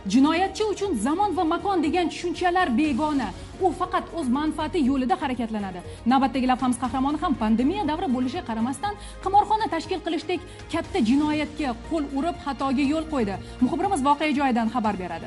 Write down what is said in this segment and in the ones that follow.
Jinoyatchi uchun zamon va makon degan tushunchalar begona. U faqat o'z manfaati yo'lida harakatlanadi. Navbatdagi lavhamiz qahramoni ham pandemiya davri bo'lishiga qaramasdan qimorxona tashkil qilishdek katta jinoyatga qo'l urib xatoga yo'l qo'ydi. Muxbirimiz voqea joyidan xabar beradi.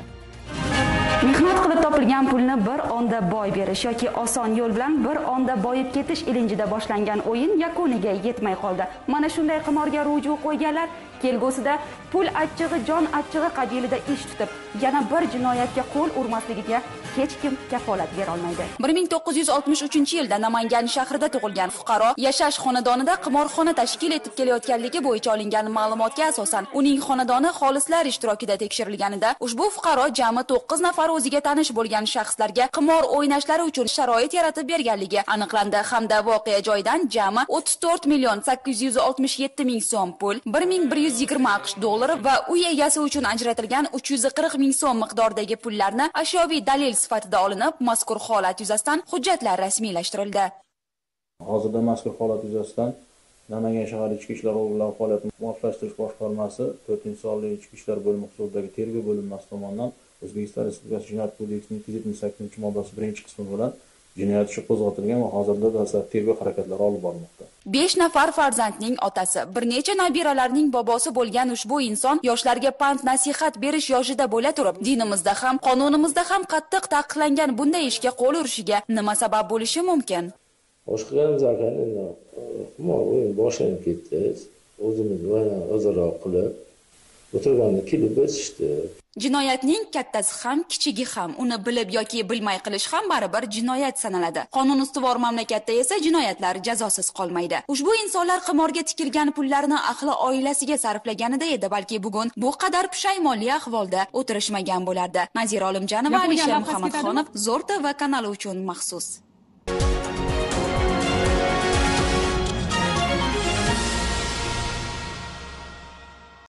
Mehnat qilib topilgan pulni bir onda boy berish yoki oson yo'l bilan bir onda boyib ketish ilinjida boshlangan o'yin yakuniga yetmay qoldi. Mana shunday qimorga ruju qo'yganlar kelgusida pul achchig'i, jon achchig'i qabilida ish tutib, yana bir jinoyatga qo'l urmasligiga hech kim kafolat bera olmaydi. 1963-yilda Namangan shahrida tug'ilgan fuqaro yashash xonadonida qimorxona tashkil etib kelayotganligi bo'yicha olingan ma'lumotga asosan uning xonadoni xolislar ishtirokida tekshirilganida ushbu fuqaro jami 9 nafar o'ziga tanish bo'lgan shaxslarga qimor o'ynashlari uchun sharoit yaratib berganligi aniqlandi hamda voqea joyidan jami 34 million 867 ming so'm pul, 1120 AQSh dollari va uy egasi uchun ajratilgan 340 ming so'm miqdoridagi pullarni ashyoviy dalil sifatida olinib, mazkur holat yuzasidan hujjatlar rasmiylashtirildi. Hozirda mazkur holat yuzasidan Namangan shahar ichki ishlar organlari faoliyatini muvofiqlashtirish boshqarmasi 4-sonli ichki ishlar bo'limi huzuridagi tergov bo'linmasi tomonidan O'zbekiston Respublikasi Jinoyat kodeksining 278-moddasi 1-qismi bilan jinoyat ishi qo'zg'atilgan va hozirda dastlabki tergov harakatlari olib borilmoqda. 5 nafar farzandning otasi, bir necha nabiralarning bobosi bo'lgan ushbu inson yoshlarga pand nasihat berish yoshida bo'la turib, dinimizda ham, qonunimizda ham qattiq taqiqlangan bunday ishga qo'l urishiga nima sabab bo'lishi mumkin? Boshqalarimiz endi o'yin boshlanib ketdi. O'zimiz o'zaro qilib o'tirganda kelib o'sishdi. Jinoyatning kattasi ham, kichigi ham, uni bilib yoki bilmay qilish ham baribir jinoyat sanaladi. Qonun ustuvor mamlakatda esa jinoyatlar jazosiz qolmaydi. Ushbu insonlar qimorga tikilgan pullarni ahli oilasiga sarflaganida edi, balki bugun bu qadar pushaymonli ahvolda o'tirishmagan bo'lardi. Nazira Olimjanova, Alisher Muhammadxonov, Zo'r TV kanali uchun maxsus.